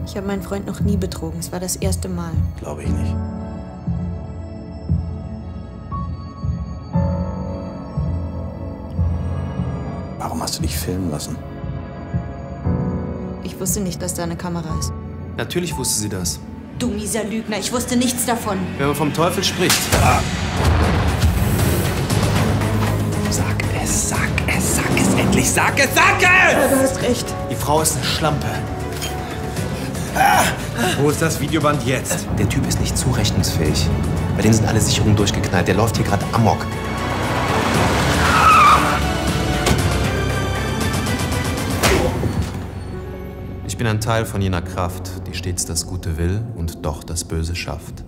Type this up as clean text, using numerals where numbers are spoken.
Ich habe meinen Freund noch nie betrogen. Es war das erste Mal. Glaube ich nicht. Warum hast du dich filmen lassen? Ich wusste nicht, dass da eine Kamera ist. Natürlich wusste sie das. Du mieser Lügner, ich wusste nichts davon. Wenn man vom Teufel spricht. Sag es endlich, sag es! Ja, du hast recht. Die Frau ist eine Schlampe. Wo ist das Videoband jetzt? Der Typ ist nicht zurechnungsfähig. Bei dem sind alle Sicherungen durchgeknallt. Der läuft hier gerade amok. Ich bin ein Teil von jener Kraft, die stets das Gute will und doch das Böse schafft.